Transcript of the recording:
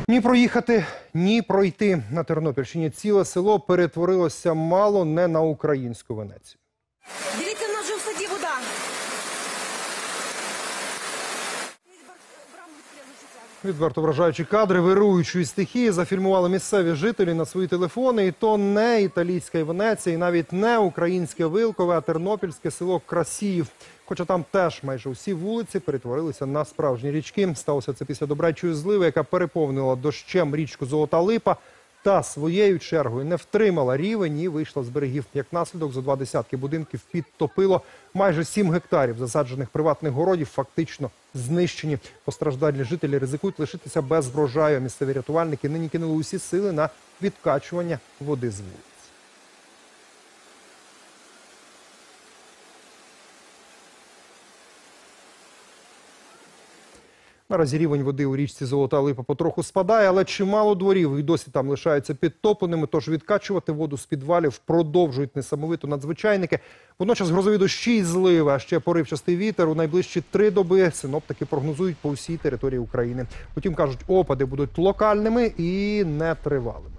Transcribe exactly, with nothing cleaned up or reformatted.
Ні проїхати, ні пройти. На Тернопільщині ціле село перетворилося мало не на українську Венецію. Дивіться, в нас вже в саді вода. Відверто вражаючі кадри вируючої стихії зафільмували місцеві жителі на свої телефони. І то не італійська Венеція, і навіть не українське Вилкове, а тернопільське село Красіїв. Хоча там теж майже усі вулиці перетворилися на справжні річки. Сталося це після добрячої зливи, яка переповнила дощем річку Золота Липа та своєю чергою не втримала рівень і вийшла з берегів. Як наслідок, зо два десятки будинків підтопило, майже сім гектарів засаджених приватних городів фактично знищені. Постраждалі жителі ризикують лишитися без врожаю. Місцеві рятувальники нині кинули усі сили на відкачування води з вулиць. Наразі рівень води у річці Золота Липа потроху спадає, але чимало дворів і досі там лишаються підтопленими, тож відкачувати воду з підвалів продовжують несамовито надзвичайники. Водночас грозові дощі і зливи, а ще поривчастий вітер у найближчі три доби синоптики прогнозують по всій території України. Утім, кажуть, опади будуть локальними і нетривалими.